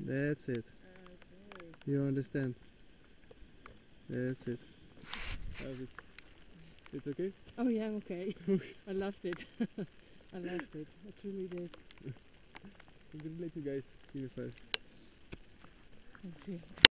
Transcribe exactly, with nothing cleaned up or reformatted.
That's it. Okay. You understand? That's it. How's it? It's okay? Oh yeah, I'm okay. I loved it. I loved it. I truly did. Congratulate you guys. Give me five. Thank you.